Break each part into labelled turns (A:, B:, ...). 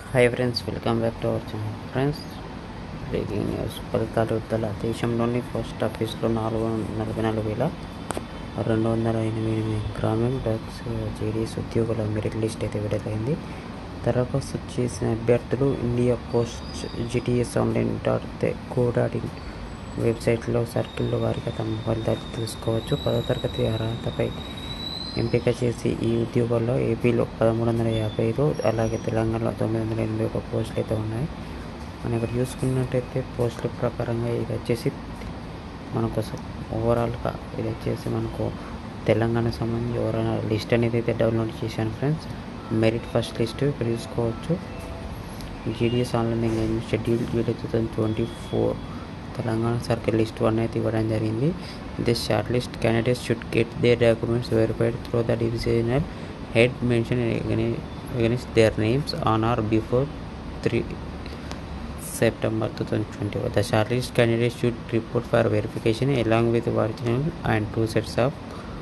A: Hi friends, welcome back to our channel. Friends, breaking news. ఫలితాలు విడుదల. దేశంలోని post ఆఫీస్లో 444,208 గ్రామీణ బ్యాంక్స్ జేడీఎస్ ఉద్యోగుల మెరిట్ లిస్ట్ అయితే విడుదలైంది. దరఖాస్తు చేసిన అభ్యర్థులు India post GTS online .co.in వెబ్సైట్లో సర్కిల్ వారిగా తమ ఫలితాలు తెలుసుకోవచ్చు. 10వ తరగతి అర్హతపై ఎంపిక చేసి ఈ ఉద్యోగాల్లో ఏపీలో 1,355, అలాగే తెలంగాణలో 981 పోస్టులు అయితే ఉన్నాయి. మనం ఇక్కడ చూసుకున్నట్టయితే పోస్టుల ప్రకారంగా ఇది వచ్చేసి మనకు ఓవరాల్గా ఇది వచ్చేసి మనకు తెలంగాణకు సంబంధించి ఓవరాల్ లిస్ట్ అనేది అయితే డౌన్లోడ్ చేశాను ఫ్రెండ్స్. మెరిట్ ఫస్ట్ లిస్ట్ ఇక్కడ చూసుకోవచ్చు. GDS online engagement schedule July 2024 Telangana circle list 1 అయితే ఇవ్వడం జరిగింది. This short list candidates should get their documents verified through the divisional head mention against their names on or before 3 September 2020. The shortlist candidates should report for verification along with original and 2 sets of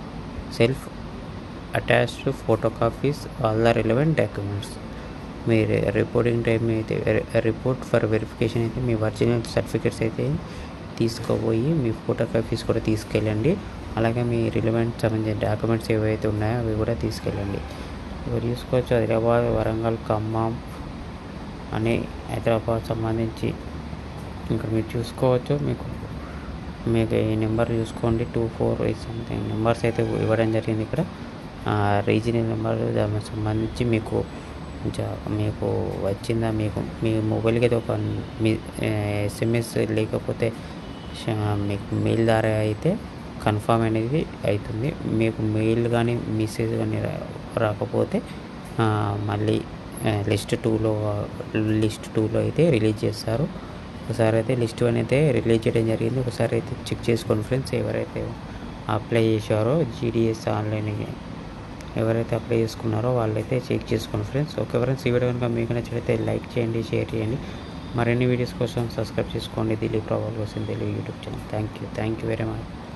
A: self-attached photocopies all the relevant documents. మీ reporting time అయితే report for verification అయితే మీ original certificates అయితే తీసుకుపోయి మీ photo copies కూడా తీసుకెళ్ళండి. అలాగే మీ relevant సంబంధించిన డాక్యుమెంట్స్ ఏవైతే ఉన్నాయో అవి కూడా తీసుకెళ్ళండి. ఇవి చూసుకోవచ్చు. హైదరాబాద్, వరంగల్, ఖమ్మం అని హైదరాబాద్ సంబంధించి ఇక్కడ మీరు చూసుకోవచ్చు. మీకు ఈ నెంబర్ చూసుకోండి, 24 సంథింగ్ నెంబర్స్ అయితే ఇవ్వడం జరిగింది. ఇక్కడ రీజనల్ నెంబర్ దానికి సంబంధించి మీకు వచ్చిందా, మీ మొబైల్కి అయితే ఒక మీ ఎస్ఎంఎస్ లేకపోతే మీకు మెయిల్ ద్వారా అయితే కన్ఫర్మ్ అనేది అవుతుంది. మీకు మెయిల్ కానీ మెసేజ్ కానీ రాకపోతే మళ్ళీ లిస్ట్ టూలో అయితే రిలీజ్ చేస్తారు. ఒకసారి అయితే లిస్ట్ 1 అయితే రిలీజ్ చేయడం జరిగింది. ఒకసారి అయితే చెక్ చేసుకోండి ఫ్రెండ్స్. ఎవరైతే అప్లై చేశారో జీడీఎస్ ఆన్లైన్కి ఎవరైతే అప్లై చేసుకున్నారో వాళ్ళైతే చెక్ చేసుకోండి ఫ్రెండ్స్. ఓకే ఫ్రెండ్స్, ఈ వీడియో కనుక మీకు నచ్చినట్లయితే లైక్ చేయండి, షేర్ చేయండి. మరిన్ని వీడియోస్ కోసం సబ్స్క్రైబ్ చేసుకోండి. దిలీప్ రావు కోసం Telugu YouTube channel. Thank you very much.